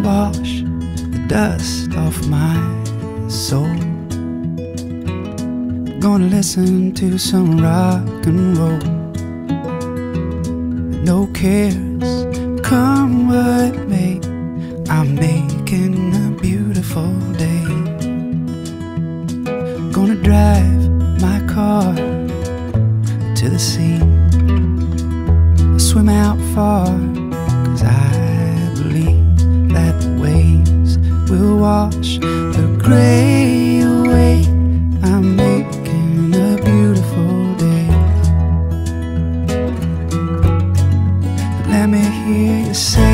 wash the dust off my soul. Gonna listen to some rock and roll. No cares, come what may, I'm making a beautiful day. Gonna drive my car to the sea, swim out far, 'cause I believe that the waves will wash the gray away. I'm making a beautiful day. Let me hear you say